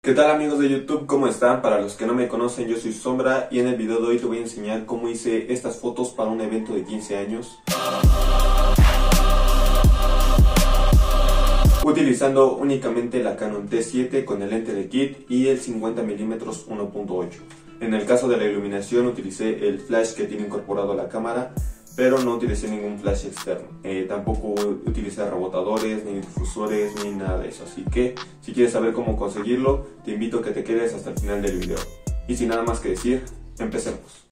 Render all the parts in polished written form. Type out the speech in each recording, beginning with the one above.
¿Qué tal amigos de YouTube? ¿Cómo están? Para los que no me conocen, yo soy Sombra y en el video de hoy te voy a enseñar cómo hice estas fotos para un evento de 15 años. Utilizando únicamente la Canon T7 con el lente de kit y el 50mm 1.8. En el caso de la iluminación utilicé el flash que tiene incorporado a la cámara, pero no utilicé ningún flash externo. Tampoco utilicé rebotadores, ni difusores, ni nada de eso. Así que si quieres saber cómo conseguirlo, te invito a que te quedes hasta el final del video. Y sin nada más que decir, empecemos.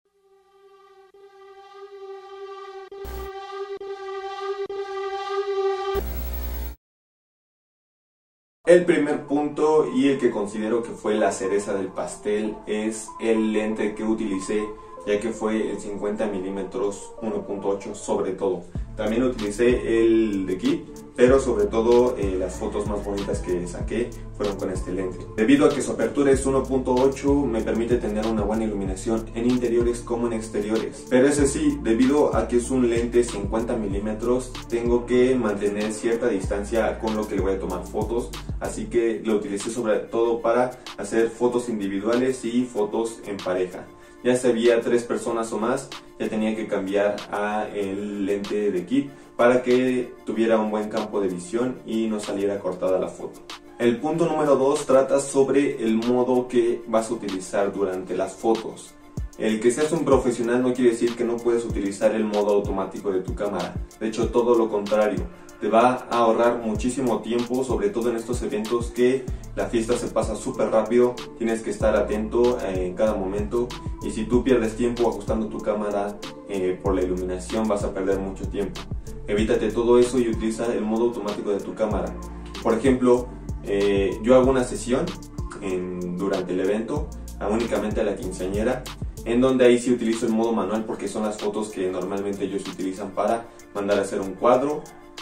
El primer punto y el que considero que fue la cereza del pastel es el lente que utilicé, ya que fue el 50mm 1.8 sobre todo. También utilicé el de kit, pero sobre todo las fotos más bonitas que saqué fueron con este lente. Debido a que su apertura es 1.8 me permite tener una buena iluminación en interiores como en exteriores. Pero ese sí, debido a que es un lente 50mm, tengo que mantener cierta distancia con lo que le voy a tomar fotos, así que lo utilicé sobre todo para hacer fotos individuales y fotos en pareja. Ya si había 3 personas o más, ya tenía que cambiar a el lente de kit para que tuviera un buen campo de visión y no saliera cortada la foto. El punto número 2 trata sobre el modo que vas a utilizar durante las fotos. El que seas un profesional no quiere decir que no puedes utilizar el modo automático de tu cámara. De hecho, todo lo contrario. Te va a ahorrar muchísimo tiempo, sobre todo en estos eventos que la fiesta se pasa súper rápido. Tienes que estar atento en cada momento, y si tú pierdes tiempo ajustando tu cámara por la iluminación, vas a perder mucho tiempo. Evítate todo eso y utiliza el modo automático de tu cámara. Por ejemplo, yo hago una sesión durante el evento únicamente a la quinceañera, en donde ahí sí utilizo el modo manual porque son las fotos que normalmente ellos utilizan para mandar a hacer un cuadro,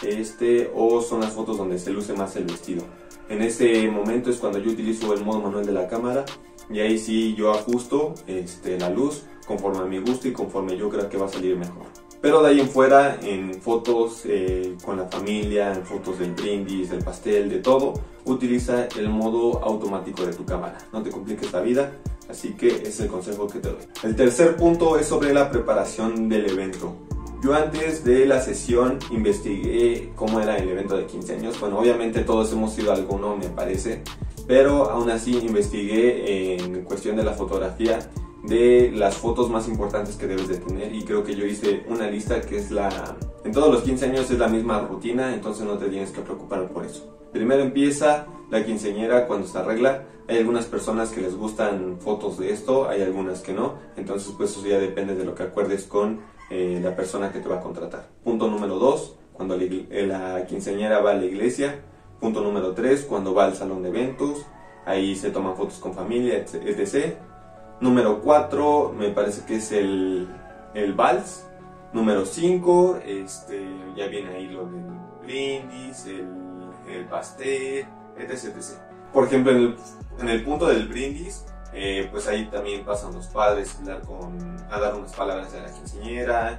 o son las fotos donde se luce más el vestido. En ese momento es cuando yo utilizo el modo manual de la cámara, y ahí sí yo ajusto la luz conforme a mi gusto y conforme yo creo que va a salir mejor. Pero de ahí en fuera, en fotos con la familia, en fotos del brindis, del pastel, de todo, utiliza el modo automático de tu cámara. No te compliques la vida, así que ese es el consejo que te doy. El tercer punto es sobre la preparación del evento. Yo antes de la sesión investigué cómo era el evento de 15 años. Bueno, obviamente todos hemos ido a alguno, me parece, pero aún así investigué en cuestión de la fotografía, de las fotos más importantes que debes de tener, y creo que yo hice una lista que es en todos los 15 años es la misma rutina, entonces no te tienes que preocupar por eso. Primero empieza la quinceañera cuando se arregla. Hay algunas personas que les gustan fotos de esto, hay algunas que no, entonces pues eso ya depende de lo que acuerdes con la persona que te va a contratar. Punto número 2, cuando la quinceañera va a la iglesia. Punto número 3, cuando va al salón de eventos, ahí se toman fotos con familia, etc. Número 4, me parece que es el vals. Número 5, ya viene ahí lo del brindis, el pastel, etc. Por ejemplo, en el punto del brindis, pues ahí también pasan los padres a dar unas palabras a la quinceañera,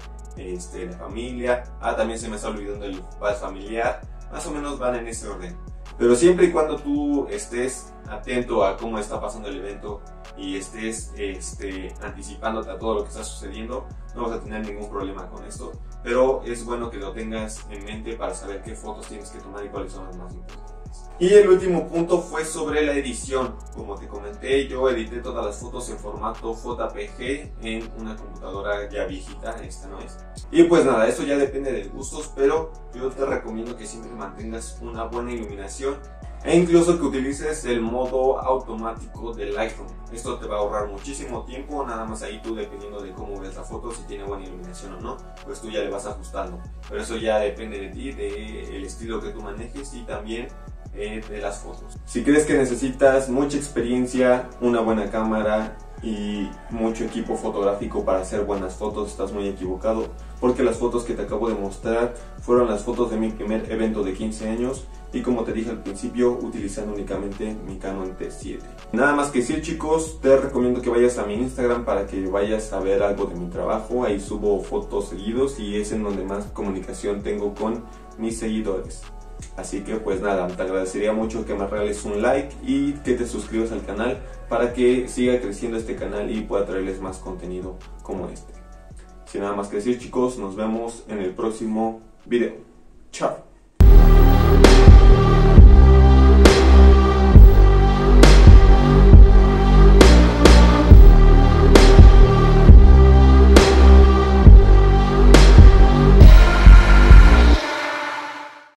la familia. También se me está olvidando el vals familiar. Más o menos van en ese orden. Pero siempre y cuando tú estés atento a cómo está pasando el evento y estés anticipándote a todo lo que está sucediendo, no vas a tener ningún problema con esto. Pero es bueno que lo tengas en mente para saber qué fotos tienes que tomar y cuáles son las más importantes. Y el último punto fue sobre la edición. Como te comenté, yo edité todas las fotos en formato JPG en una computadora ya viejita, esta no es. Y pues nada, eso ya depende de gustos, pero yo te recomiendo que siempre mantengas una buena iluminación e incluso que utilices el modo automático del iPhone. Esto te va a ahorrar muchísimo tiempo, nada más ahí tú, dependiendo de cómo ves la foto, si tiene buena iluminación o no, pues tú ya le vas ajustando. Pero eso ya depende de ti, del estilo que tú manejes y también de las fotos. Si crees que necesitas mucha experiencia, una buena cámara y mucho equipo fotográfico para hacer buenas fotos, estás muy equivocado, porque las fotos que te acabo de mostrar fueron las fotos de mi primer evento de 15 años y, como te dije al principio, utilizando únicamente mi Canon T7. Nada más que decir, chicos, te recomiendo que vayas a mi Instagram para que vayas a ver algo de mi trabajo. Ahí subo fotos seguidos y es en donde más comunicación tengo con mis seguidores. Así que pues nada, te agradecería mucho que me regales un like y que te suscribas al canal para que siga creciendo este canal y pueda traerles más contenido como este. Sin nada más que decir, chicos, nos vemos en el próximo video. Chao.